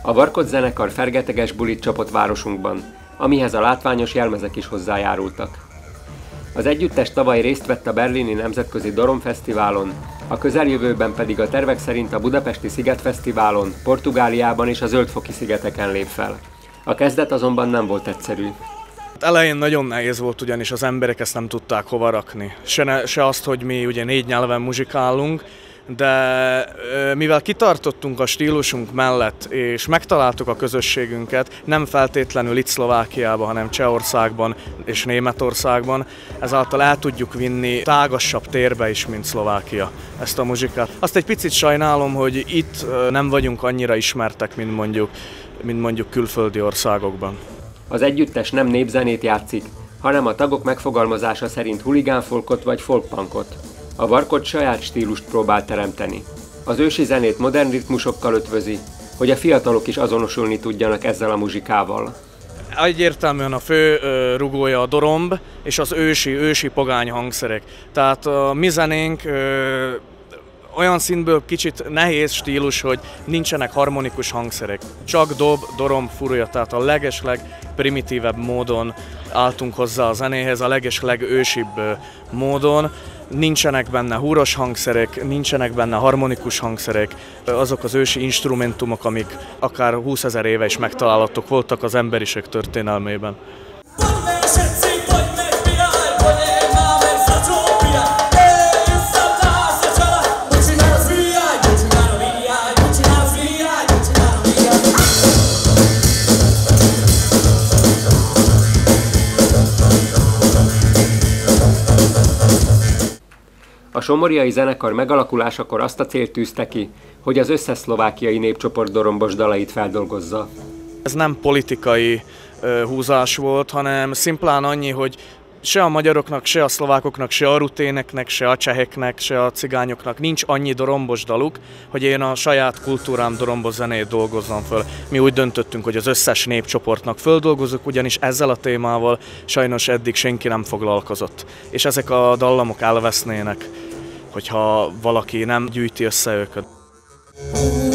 A Varkot zenekar fergeteges bulit csapott városunkban, amihez a látványos jelmezek is hozzájárultak. Az együttes tavaly részt vett a berlini Nemzetközi Doromfesztiválon, a közeljövőben pedig a tervek szerint a budapesti Szigetfesztiválon, Portugáliában és a Zöld-foki-szigeteken lép fel. A kezdet azonban nem volt egyszerű. Elején nagyon nehéz volt, ugyanis az emberek ezt nem tudták hova rakni. Se azt, hogy mi ugye 4 nyelven muzsikálunk, de mivel kitartottunk a stílusunk mellett, és megtaláltuk a közösségünket, nem feltétlenül itt Szlovákiában, hanem Csehországban és Németországban, ezáltal el tudjuk vinni tágasabb térbe is, mint Szlovákia ezt a muzsikát. Azt egy picit sajnálom, hogy itt nem vagyunk annyira ismertek, mint mondjuk külföldi országokban. Az együttes nem népzenét játszik, hanem a tagok megfogalmazása szerint huligánfolkot vagy folkpunkot. A Varkot saját stílust próbál teremteni. Az ősi zenét modern ritmusokkal ötvözi, hogy a fiatalok is azonosulni tudjanak ezzel a muzsikával. Egyértelműen a fő rugója a doromb és az ősi pogány hangszerek. Tehát a mi zenénk olyan szintből kicsit nehéz stílus, hogy nincsenek harmonikus hangszerek. Csak dob, doromb, furúja, tehát a legesleg primitívebb módon álltunk hozzá a zenéhez, a legesleg ősibb módon. Nincsenek benne húros hangszerek, nincsenek benne harmonikus hangszerek, azok az ősi instrumentumok, amik akár 20 000 éve is megtalálhatók voltak az emberiség történelmében. A somorjai zenekar megalakulásakor azt a célt tűzte ki, hogy az összes szlovákiai népcsoport dorombos dalait feldolgozza. Ez nem politikai húzás volt, hanem szimplán annyi, hogy se a magyaroknak, se a szlovákoknak, se a ruténeknek, se a cseheknek, se a cigányoknak nincs annyi dorombos daluk, hogy én a saját kultúrám dorombos zenét dolgozzam föl. Mi úgy döntöttünk, hogy az összes népcsoportnak földolgozunk, ugyanis ezzel a témával sajnos eddig senki nem foglalkozott. És ezek a dallamok elvesznének, hogyha valaki nem gyűjti össze őket.